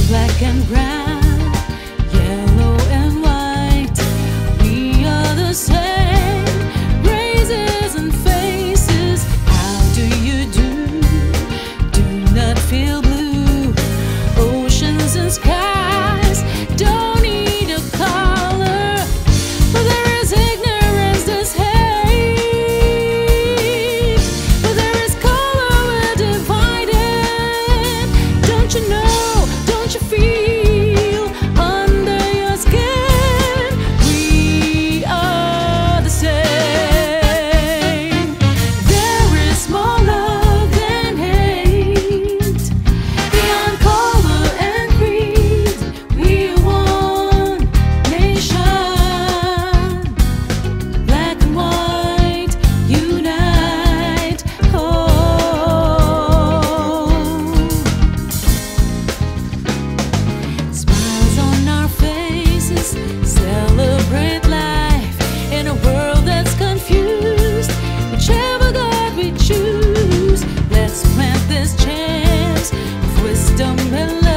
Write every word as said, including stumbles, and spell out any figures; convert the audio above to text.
black and brown, yellow and white, we are the same, races and faces. How do you do? Do not feel blue. Oceans and skies don't need a color, but there is ignorance that's hate. But there is color, we're divided. Don't you know? Don't you feel under your skin? We are the same. There is more love than hate. Beyond color and creed, we are one nation. Black and white, unite. Oh. Smiles on our faces, celebrate life in a world that's confused. Whichever God we choose, let's plant this chance of wisdom and love.